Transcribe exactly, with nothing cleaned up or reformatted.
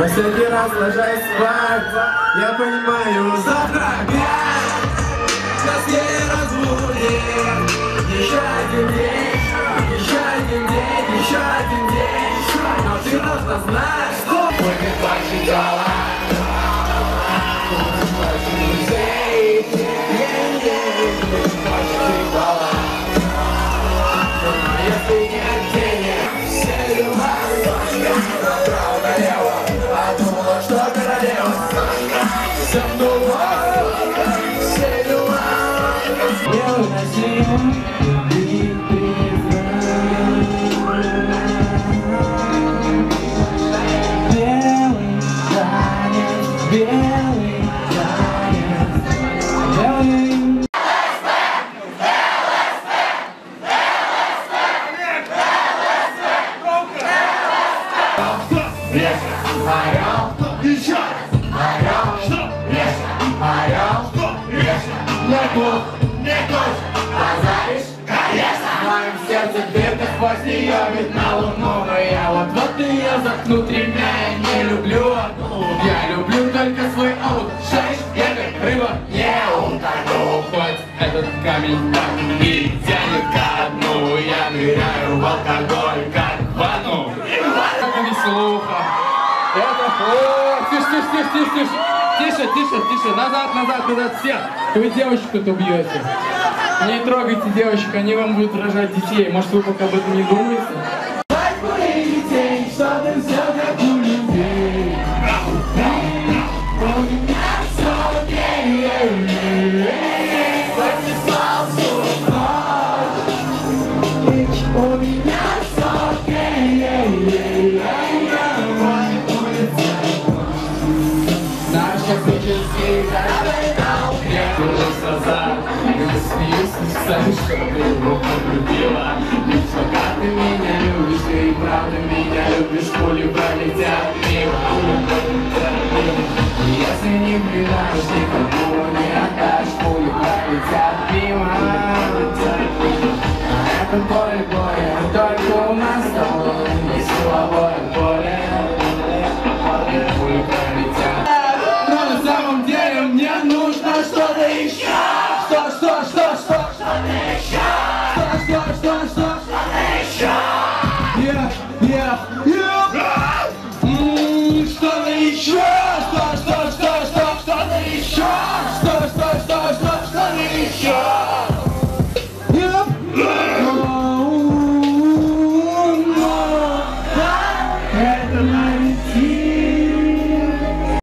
Всякий раз ложась спать, я понимаю, завтра опять нас не разбудит. Еще один день, еще один день, еще один день. Но ты нужно знать, что будет больше дела. Больше друзей, будет больше прикола. Но если нет денег, все дела направо-налево. Подумала, что королева все вдула, все дела невыносимо и признать. Белый танец, белый танец, белый. Орел, еще орел, что вечно, орел, что вечно, не глух, не глух, позаришь, конечно. В моем сердце дырка, сквозь нее видна луну, но я вот-вот ее заткну тремя, я не люблю одну. Я люблю только свой аут, шесть, я как рыба не утону. Хоть этот камень так и тянет ко дну, я ныряю в алкоголь, как в ванну. Как веселуха. Это... О, тише, тише, тише, тише, тише, тише, тише, назад, назад, назад, все. Вы девочку-то убьете. Не трогайте девочек, они вам будут рожать детей. Может, вы пока об этом не думаете? Что ты его полюбила. Ведь пока ты меня любишь, ты и правда меня любишь. Пули пролетят мимо. Если не предаешь, никому не отдашь. Пули пролетят мимо. Это поле боя, только у нас с тобой не силовое поле. Пули пролетят. Но на самом деле мне нужно что-то еще. Что, что, что, что, что-то еще.